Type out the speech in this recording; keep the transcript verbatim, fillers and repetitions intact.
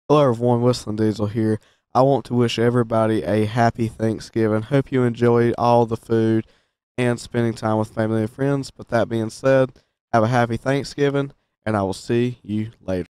Hello, everyone. Whistling Diesel here. I want to wish everybody a happy Thanksgiving. Hope you enjoyed all the food and spending time with family and friends. But that being said, have a happy Thanksgiving, and I will see you later.